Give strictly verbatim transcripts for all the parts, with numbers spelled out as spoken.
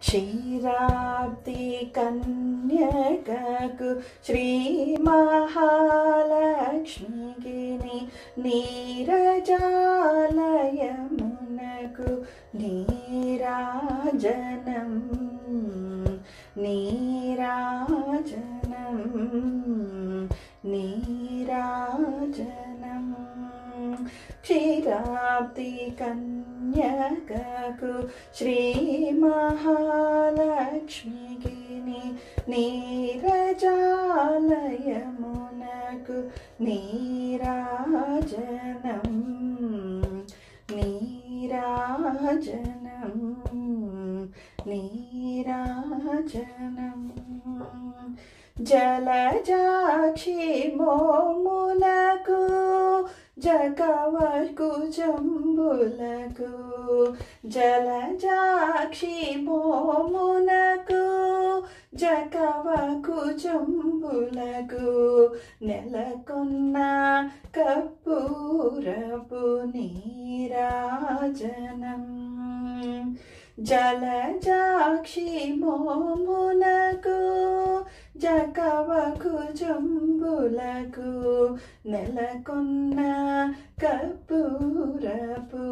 Ksheerabdi Kanyakaku Shree Maha Lakshmi Neerajalayamunaku Neerajanam Neerajanam Neerajanam Ksheerabdi Kanyakaku Shree Maha Lakshmi Neerajalayamunaku Neerajanam Neerajanam Neerajanam Jalajakshi momulaku Jakavaku jambulaku Jalajakshi momunaku Jakavaku jambulaku Nelakonna kapurapu neerajanam Jalajakshi momunaku Jakavaku jambulaku Nelakonna kapurapu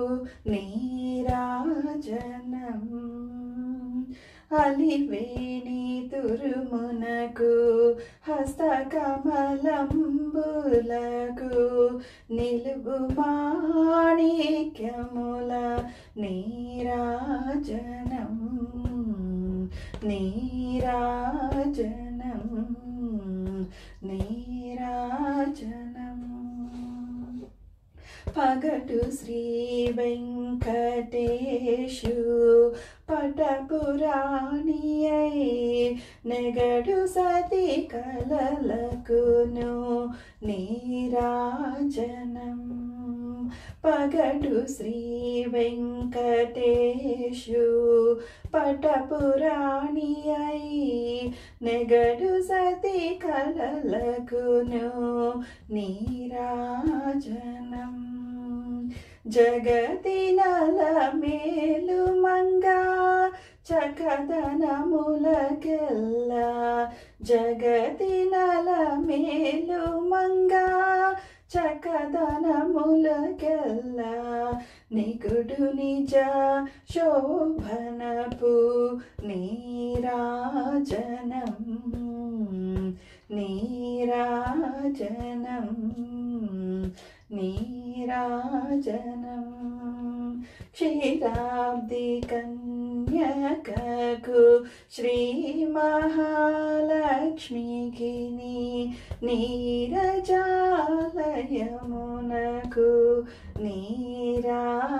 neerajanam Aliveni turumunaku Hastakamalambuలకు నిలువు మాణిక్యముల నీరాజనం నీరాజనం నీరాజనం పగటు శ్రీ వెంకటేశు పటపురాణియై నెగడు సతి కలలకును నీరాజనం పగటు శ్రీ వెంకటేశు పటపురాణియై నెగడు సతి కలలకును నీరాజనం జగతి నలమేలు మంగా చకదనములకెల్లా జగతి నలమేలు మంగా చకదనములకెల్లా నిగుడు నిజ శోభనపు నీరాజనం నీరాజనం నీరాజనం క్షీరాబ్ది కన్యకకు శ్రీ మహాలక్ష్మికి నీరజాలయమునకు నీరా